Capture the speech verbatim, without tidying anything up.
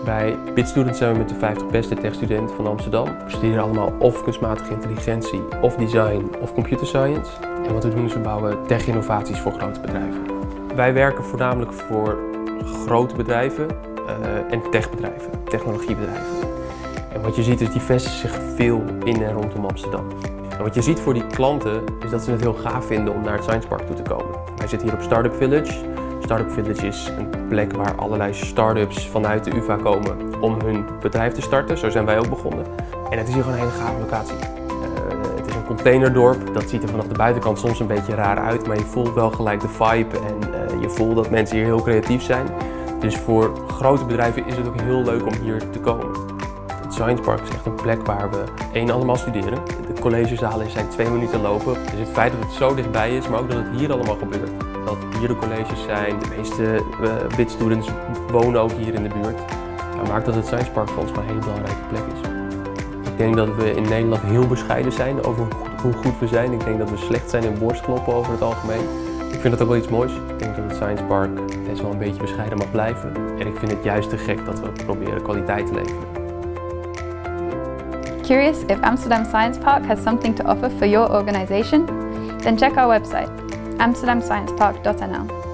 Bij BitStudent zijn we met de vijftig beste techstudenten van Amsterdam. We studeren allemaal of kunstmatige intelligentie, of design, of computer science. En wat we doen is we bouwen tech-innovaties voor grote bedrijven. Wij werken voornamelijk voor grote bedrijven uh, en techbedrijven, technologiebedrijven. En wat je ziet is die vestigen zich veel in en rondom Amsterdam. En wat je ziet voor die klanten is dat ze het heel gaaf vinden om naar het Science Park toe te komen. Wij zitten hier op Startup Village. Startup Village is een plek waar allerlei start-ups vanuit de U vA komen om hun bedrijf te starten. Zo zijn wij ook begonnen. En het is hier gewoon een hele gave locatie. Uh, het is een containerdorp. Dat ziet er vanaf de buitenkant soms een beetje raar uit, maar je voelt wel gelijk de vibe en uh, je voelt dat mensen hier heel creatief zijn. Dus voor grote bedrijven is het ook heel leuk om hier te komen. Het Science Park is echt een plek waar we één allemaal studeren. De collegezalen zijn twee minuten lopen. Dus het feit dat het zo dichtbij is, maar ook dat het hier allemaal gebeurt. Dat hier de colleges zijn, de meeste uh, BitStudents wonen ook hier in de buurt. Dat maakt dat het Science Park voor ons gewoon een hele belangrijke plek is. Ik denk dat we in Nederland heel bescheiden zijn over hoe goed we zijn. Ik denk dat we slecht zijn in borstkloppen over het algemeen. Ik vind dat ook wel iets moois. Ik denk dat het Science Park best wel een beetje bescheiden mag blijven. En ik vind het juist te gek dat we proberen kwaliteit te leveren. Curious if Amsterdam Science Park has something to offer for your organization? Then check our website, amsterdam science park dot n l.